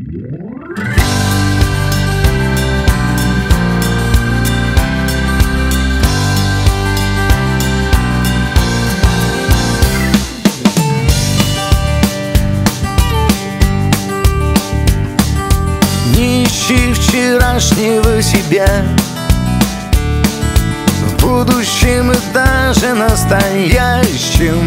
Не ищи вчерашнего себя в будущем и даже настоящем.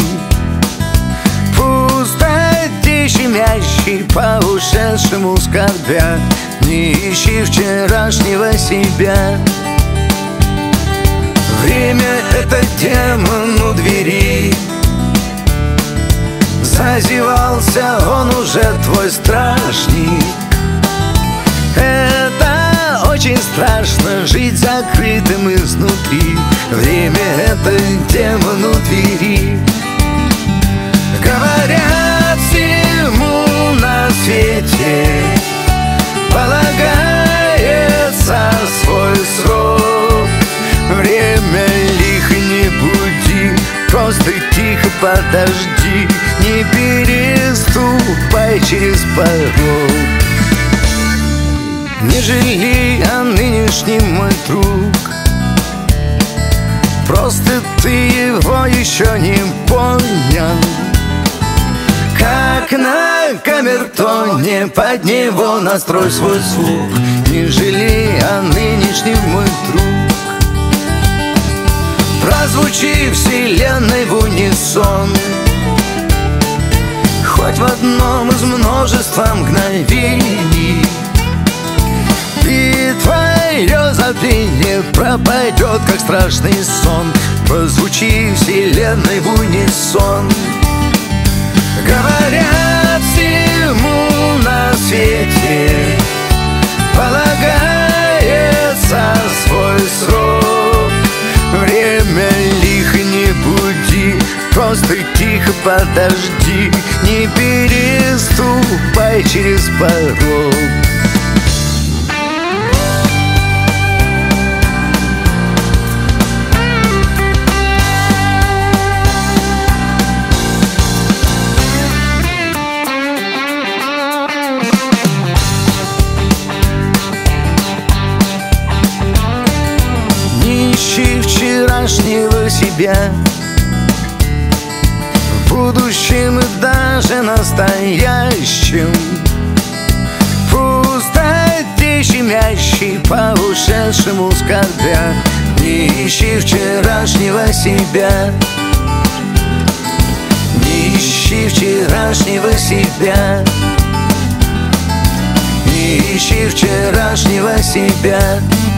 Пустоте щемящей по ушедшему скорбя. Не ищи вчерашнего себя. Время — это демон у двери. Зазевался он уже, твой стражник. Это очень страшно, жить закрытым изнутри. Время — это демон у двери. Говорят, всему на свете полагается свой срок. Время лихо, не буди, просто тихо подожди. Не переступай через порог. Не жалей о нынешнем, мой друг. Просто ты его еще не понял. Как на камертоне, под него настрой свой звук. Не жалей о нынешнем, мой друг. Прозвучи вселенной в унисон, хоть в одном из множества мгновений. И твое забвение пропадет, как страшный сон. Прозвучи вселенной в унисон. Говорят, всему на свете полагается свой срок. Время лихо, не буди, просто тихо подожди. Не переступай через порог. Не ищи вчерашнего себя в будущем и даже настоящем. Пустоте щемящей по ушедшему скорбя. Не ищи вчерашнего себя. Не ищи вчерашнего себя. Не ищи вчерашнего себя.